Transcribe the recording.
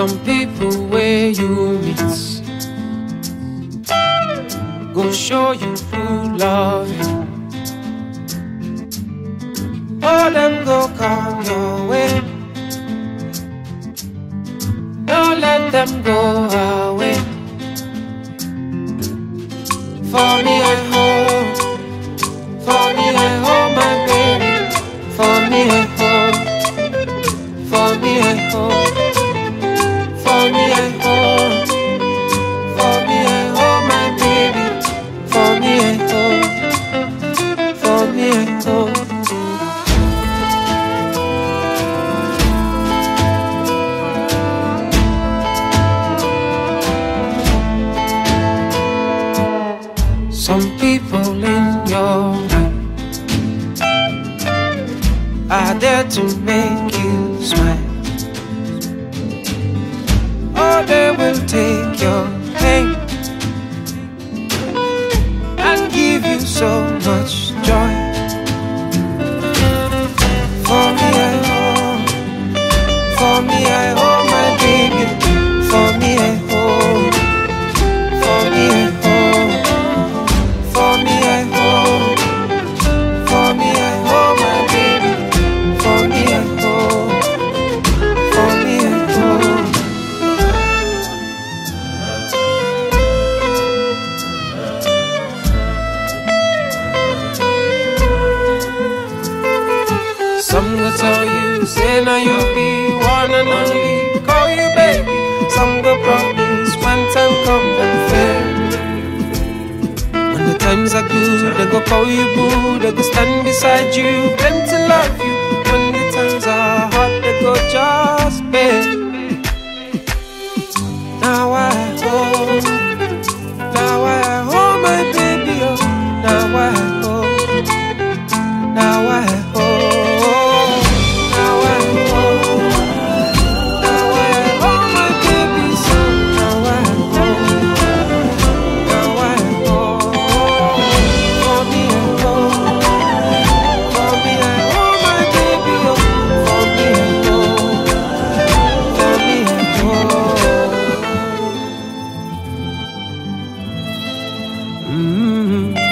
Some people where you meet go show you who love you. All them go come your way. Don't let them go away. For me I hold, for me I hold my baby. For me I hold, for me I hold, for me I hold, for me I hold my baby. For me I hold, for me I hold. Some people in your life are there to make you smile. Or they will take your pain and give you so much joy. For me I hold, for me I hold my baby. For me I hold, for me I hold, for me I hold, for me I hold my baby. For me I hold, for me I hold. Some go tell you, say now you be one and only, call you baby. Some go promise when time come and fail. When the times are good, they go call you boo. They go stand beside you, plenty love you. When the times are hard, they go just pay. Now I hold, now I hold my baby, oh. Now I hold, now I hold. Mm-hmm.